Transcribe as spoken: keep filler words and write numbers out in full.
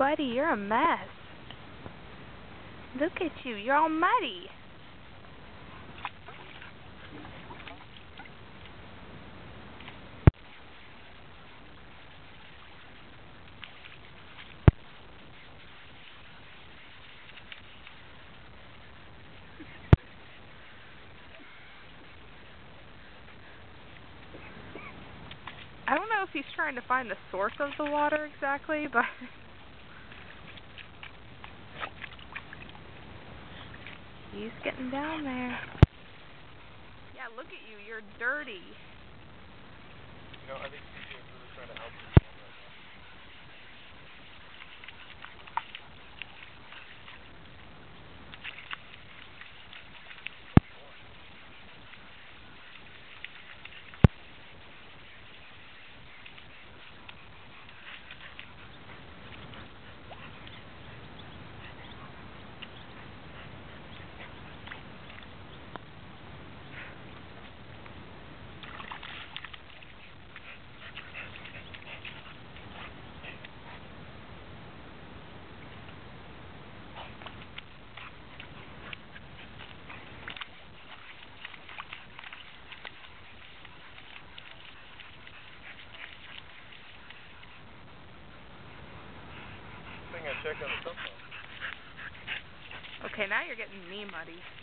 buddy, you're a mess. Look at you, you're all muddy. I don't know if he's trying to find the source of the water exactly, but he's getting down there. Yeah, look at you, you're dirty. You know, I think C J is really trying to help you. I think I checked on the Sump. Okay, now you're getting me muddy.